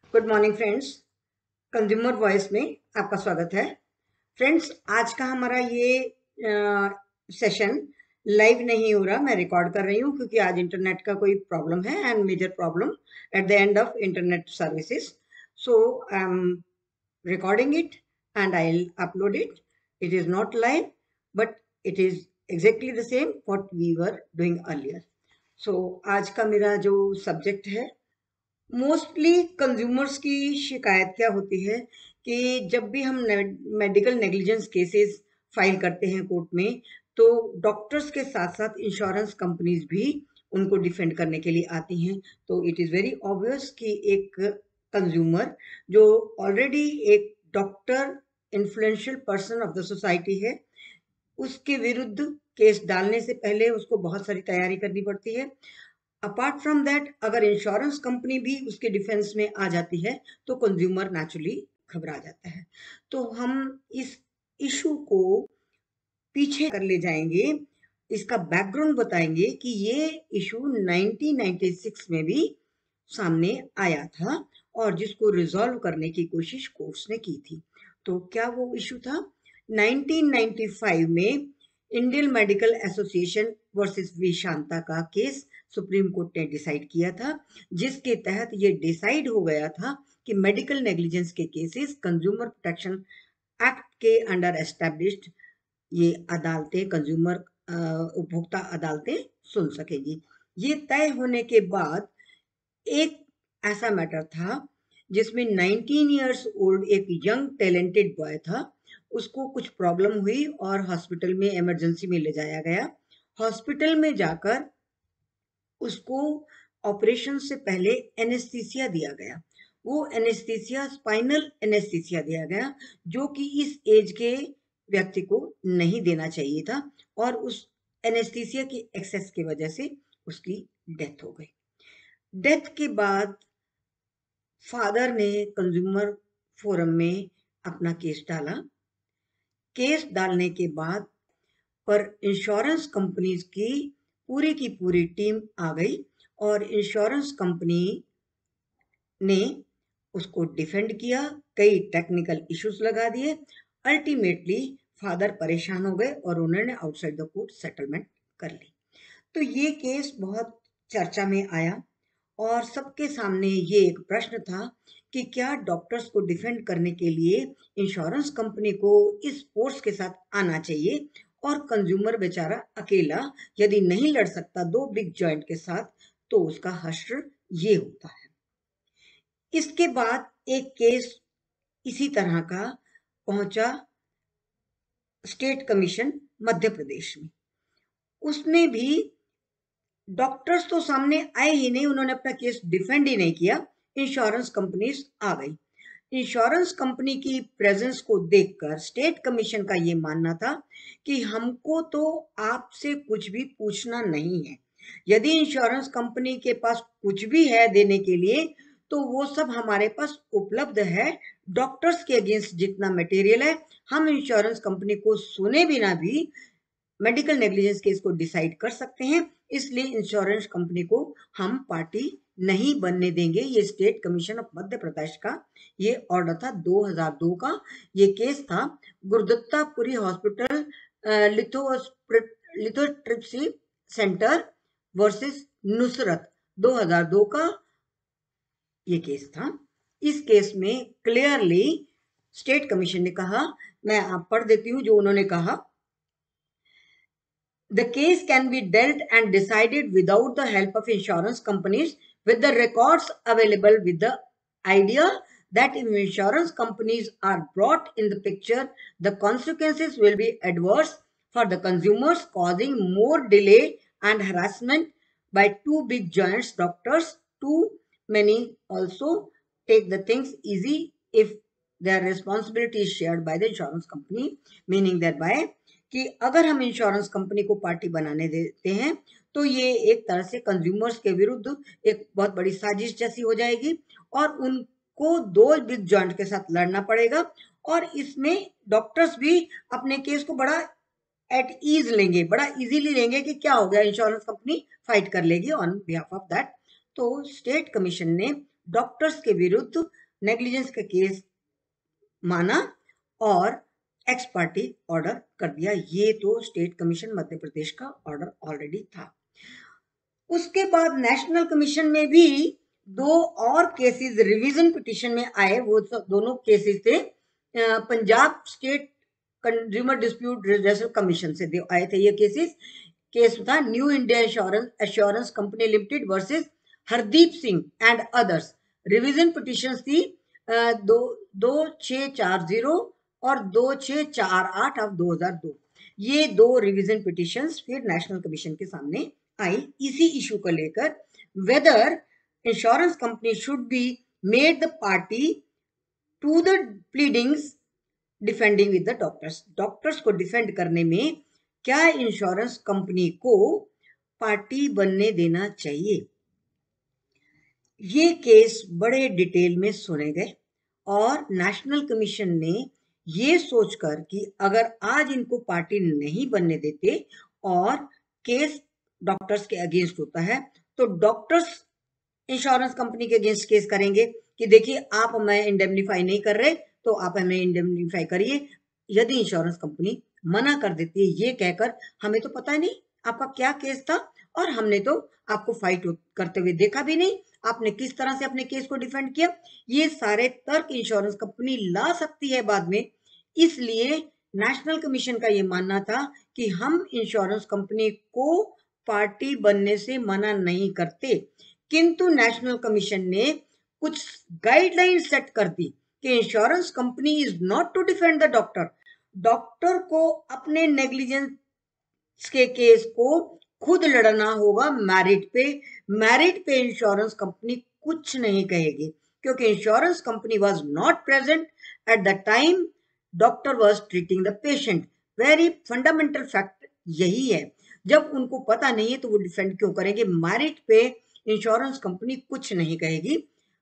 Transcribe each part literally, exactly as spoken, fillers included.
Good morning friends, consumer voice में आपका स्वागत है। फ्रेंड्स, आज का हमारा ये सेशन लाइव नहीं हो रहा, मैं रिकॉर्ड कर रही हूँ क्योंकि आज इंटरनेट का कोई प्रॉब्लम है and major problem at the end of internet services. So I am recording it and I'll upload it. It is not live, but it is exactly the same what we were doing earlier. So आज का मेरा जो subject है, mostly consumers की शिकायत क्या होती है कि जब भी हम मेडिकल नेग्लिजेंस केसेस फाइल करते हैं कोर्ट में, तो डॉक्टर्स के साथ साथ इंश्योरेंस कंपनीज भी उनको डिफेंड करने के लिए आती हैं। तो इट इज़ वेरी ऑब्वियस कि एक कंज्यूमर जो ऑलरेडी एक doctor influential person of the society है, उसके विरुद्ध केस डालने से पहले उसको बहुत सारी तैयारी करनी पड़ती है। अपार्ट फ्रॉम दैट, अगर इंश्योरेंस कंपनी भी उसके डिफेंस में आ जाती है तो कंज्यूमर नेचुरली घबरा जाता है। तो हम इस इशू को पीछे कर ले जाएंगे, इसका बैकग्राउंड बताएंगे कि ये इशू नाइनटीन नाइंटी सिक्स में भी सामने आया था और जिसको रिजॉल्व करने की कोशिश कोर्ट्स ने की थी। तो क्या वो इशू था? नाइनटीन नाइंटी फाइव में Indian medical association versus V Shanta का केस सुप्रीम कोर्ट ने डिसाइड किया था, जिसके तहत ये डिसाइड हो गया था कि मेडिकल नेग्लिजेंस के केसेस कंज्यूमर प्रोटेक्शन एक्ट के अंडर एस्टैब्लिश्ड ये अदालतें, कंज्यूमर उपभोक्ता अदालतें सुन सकेगी। ये तय होने के बाद एक ऐसा मैटर था जिसमें नाइनटीन इयर्स ओल्ड एक यंग टैलेंटेड बॉय था, उसको कुछ प्रॉब्लम हुई और हॉस्पिटल में इमरजेंसी में ले जाया गया। हॉस्पिटल में जाकर उसको ऑपरेशन से पहले एनेस्थीसिया दिया गया। वो एनेस्थीसिया स्पाइनल एनेस्थीसिया दिया गया, जो कि इस एज के व्यक्ति को नहीं देना चाहिए था और उस एनेस्थीसिया की एक्सेस की वजह से उसकी डेथ हो गई। डेथ के बाद फादर ने कंज्यूमर फोरम में अपना केस डाला। केस डालने के बाद पर इंश्योरेंस कंपनीज की पूरी की पूरी टीम आ गई और इंश्योरेंस कंपनी ने उसको डिफेंड किया, कई टेक्निकल इश्यूज लगा दिए। अल्टीमेटली फादर परेशान हो गए और उन्होंने आउटसाइड द कोर्ट सेटलमेंट कर ली। तो ये केस बहुत चर्चा में आया और सबके सामने ये एक प्रश्न था कि क्या डॉक्टर्स को डिफेंड करने के लिए इंश्योरेंस कंपनी को इस फोर्स के साथ आना चाहिए और कंज्यूमर बेचारा अकेला यदि नहीं लड़ सकता दो बिग जॉइंट के साथ, तो उसका हश्र ये होता है। इसके बाद एक केस इसी तरह का पहुंचा स्टेट कमीशन मध्य प्रदेश में। उसमें भी डॉक्टर्स तो सामने आए ही नहीं, उन्होंने अपना केस डिफेंड ही नहीं किया, इंश्योरेंस कंपनीज आ गई। इंश्योरेंस कंपनी की प्रेजेंस को देखकर स्टेट कमीशन का ये मानना था कि हमको तो आपसे कुछ भी पूछना नहीं है। यदि इंश्योरेंस कंपनी के पास कुछ भी है देने के लिए तो वो सब हमारे पास उपलब्ध है। डॉक्टर्स के अगेंस्ट जितना मटेरियल है, हम इंश्योरेंस कंपनी को सुने बिना भी मेडिकल नेग्लिजेंस केस को डिसाइड कर सकते हैं, इसलिए इंश्योरेंस कंपनी को हम पार्टी नहीं बनने देंगे। ये state commission of Madhya Pradesh का ये ऑर्डर था दो हज़ार दो का। ये केस था Gurudattapuri hospital lithotripsy centre versus Nusrat, दो हज़ार दो का ये केस था। इस केस में क्लियरली स्टेट कमीशन ने कहा, मैं आप पढ़ देती हूं जो उन्होंने कहा। The case can be dealt and decided without the help of insurance companies with the records available, with the idea that if insurance companies are brought in the picture, the consequences will be adverse for the consumers, causing more delay and harassment by two big giants doctors. Too many also take the things easy if their responsibility is shared by the insurance company, meaning thereby कि अगर हम insurance company को party बनाने देते हैं तो ये एक तरह से कंज्यूमर्स के विरुद्ध एक बहुत बड़ी साजिश जैसी हो जाएगी और उनको दो बिग जॉइंट के साथ लड़ना पड़ेगा और इसमें डॉक्टर्स भी अपने केस को बड़ा एट ईज लेंगे, बड़ा इजीली लेंगे कि क्या हो गया, इंश्योरेंस कंपनी फाइट कर लेगी ऑन बिहाफ ऑफ दैट। तो स्टेट कमीशन ने डॉक्टर्स के विरुद्ध नेग्लिजेंस का केस माना और एक्स पार्टी ऑर्डर कर दिया। ये तो स्टेट कमीशन मध्य प्रदेश का ऑर्डर ऑलरेडी था। उसके बाद नेशनल कमीशन में भी दो और केसेस रिवीजन पिटीशन में आए। वो दोनों केसेस थे Punjab state consumer dispute redressal commission से आए थे ये केसेस। केस था new India assurance assurance company limited versus Hardeep Singh and others. Revision petition थी दो दो छः चार जीरो और दो छः चार आठ ऑफ दो हजार दो। ये दो रिवीजन पिटीशंस फिर नेशनल कमीशन के सामने आई इसी इशू को लेकर, whether insurance company should be made the party to the pleadings defending with the doctors. Doctors को डिफेंड करने में क्या इंश्योरेंस कंपनी को पार्टी बनने देना चाहिए। ये केस बड़े डिटेल में सुने गए और नेशनल कमीशन ने ये सोचकर कि अगर आज इनको पार्टी नहीं बनने देते और केस डॉक्टर्स के अगेंस्ट होता है तो डॉक्टर्स इंश्योरेंस कंपनी के अगेंस्ट केस करेंगे कि देखिए आप हमें इंडेमनीफाई नहीं कर रहे तो आप हमें इंडेमनीफाई करिए। यदि इंश्योरेंस कंपनी मना कर देती है ये कहकर हमें तो पता नहीं आपका क्या केस था और हमने तो आपको फाइट करते हुए देखा भी नहीं, आपने किस तरह से अपने केस को डिफेंड किया, ये सारे तर्क इंश्योरेंस कंपनी ला सकती है बाद में। इसलिए नेशनल कमीशन का ये मानना था कि हम इंश्योरेंस कंपनी को पार्टी बनने से मना नहीं करते, किंतु नेशनल कमीशन ने कुछ गाइडलाइन सेट कर दी कि insurance company is not to defend the doctor. Doctor को अपने नेग्लिजेंस के केस को खुद लड़ना होगा मैरिट पे। मैरिट पे इंश्योरेंस कंपनी कुछ नहीं कहेगी क्योंकि insurance company was not present at the time doctor was treating the patient. Very fundamental fact यही है, जब उनको पता नहीं है तो वो डिफेंड क्यों करेंगे। मैरिट पे इंश्योरेंस कंपनी कुछ नहीं कहेगी।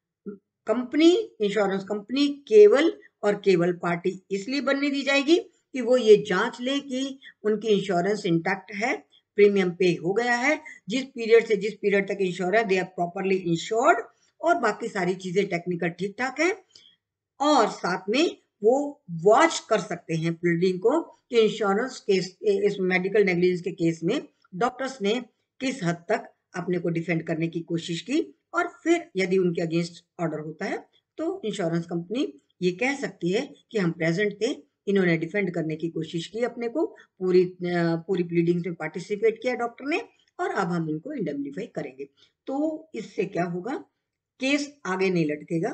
कंपनी इंश्योरेंस कंपनी केवल और केवल पार्टी इसलिए बनने दी जाएगी कि वो ये जांच ले कि उनकी इंश्योरेंस इंटैक्ट है, प्रीमियम पे हो गया है, जिस पीरियड से जिस पीरियड तक इंश्योर है दे आर प्रॉपरली इंश्योर्ड और बाकी सारी चीजें टेक्निकल ठीक ठाक है। और साथ में वो वॉच कर सकते हैं प्लीडिंग को कि इंश्योरेंस केस इस मेडिकल नेग्लिजेंस के केस में डॉक्टर्स ने किस हद तक अपने को डिफेंड करने की कोशिश की और फिर यदि उनके अगेंस्ट ऑर्डर होता है तो इंश्योरेंस कंपनी ये कह सकती है कि हम प्रेजेंट थे, इन्होंने डिफेंड करने की कोशिश की अपने को, पूरी पूरी प्लीडिंग्स में पार्टिसिपेट किया डॉक्टर ने और अब हम इनको इंडेमनीफाई करेंगे। तो इससे क्या होगा, केस आगे नहीं लटकेगा।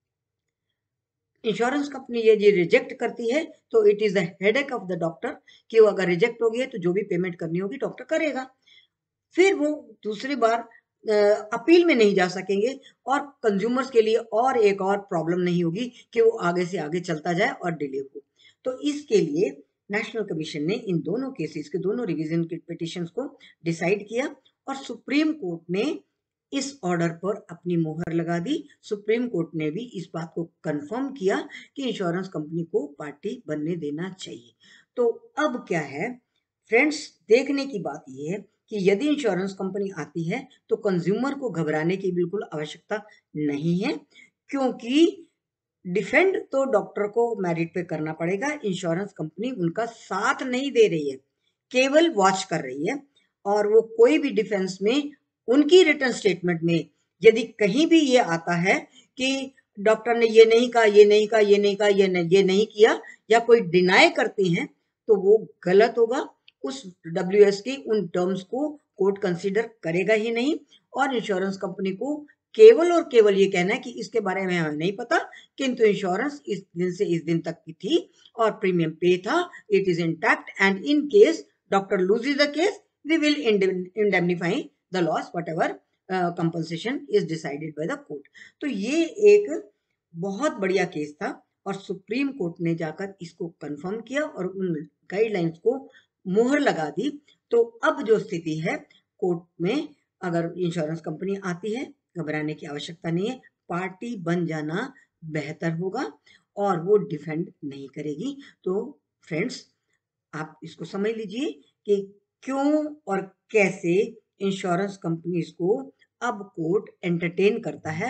इंश्योरेंस कंपनी ये ये रिजेक्ट करती है तो it is the headache of the doctor कि वो अगर रिजेक्ट हो गई तो जो भी पेमेंट करनी होगी डॉक्टर करेगा, फिर वो दूसरी बार अपील में नहीं जा सकेंगे और कंज्यूमर्स के लिए और एक और प्रॉब्लम नहीं होगी कि वो आगे से आगे चलता जाए और डिले हो। तो इसके लिए नेशनल कमीशन ने इन दोनों केसेस के दोनों रिवीजन के पिटिशंस को डिसाइड किया और सुप्रीम कोर्ट ने इस ऑर्डर पर अपनी मोहर लगा दी। सुप्रीम कोर्ट ने भी इस बात को कंफर्म किया कि इंश्योरेंस कंपनी को पार्टी बनने देना चाहिए। तो अब क्या है फ्रेंड्स, देखने की बात यह है कि यदि इंश्योरेंस कंपनी आती है तो कंज्यूमर को घबराने की बिल्कुल आवश्यकता नहीं है, क्योंकि डिफेंड तो डॉक्टर को मेरिट पे करना पड़ेगा। इंश्योरेंस कंपनी उनका साथ नहीं दे रही है, केवल वॉच कर रही है और वो कोई भी डिफेंस में उनकी रिटर्न स्टेटमेंट में यदि कहीं भी ये आता है कि डॉक्टर ने ये नहीं कहा, ये नहीं कहा, ये नहीं कहा, ये नहीं, ये नहीं किया या कोई डिनाई करते हैं तो वो गलत होगा। उस डब्ल्यू एस की उन टर्म्स को कोर्ट कंसीडर करेगा ही नहीं और इंश्योरेंस कंपनी को केवल और केवल ये कहना है कि इसके बारे में हमें नहीं पता, किंतु इंश्योरेंस इस दिन से इस दिन तक की थी और प्रीमियम पे था, it is intact and in case doctor loses the case we will indemnify the loss whatever compensation is decided by the court. तो ये एक बहुत बढ़िया केस था और सुप्रीम कोर्ट ने जाकर इसको कंफर्म किया और उन गाइडलाइंस को मोहर लगा दी। तो अब जो स्थिति है कोर्ट में, अगर इंश्योरेंस कंपनी आती है घबराने की आवश्यकता नहीं है, पार्टी बन जाना बेहतर होगा और वो डिफेंड नहीं करेगी। तो फ्रेंड्स आप इसको समझ लीजिए कि क्यों और कैसे इंश्योरेंस कंपनीज को अब कोर्ट एंटरटेन करता है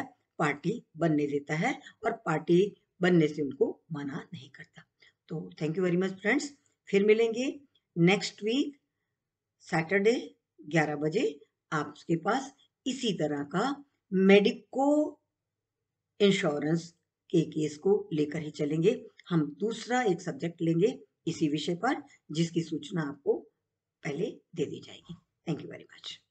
पार्टी बनने देता है और पार्टी बनने से उनको मना नहीं करता। तो thank you very much friends, फिर मिलेंगे नेक्स्ट वीक सैटरडे ग्यारह बजे। आपके पास इसी तरह का मेडिको इंश्योरेंस के केस को लेकर ही चलेंगे। हम दूसरा एक सब्जेक्ट लेंगे इसी विषय पर, जिसकी सूचना आपको पहले दे दी जाएगी। Thank you very much.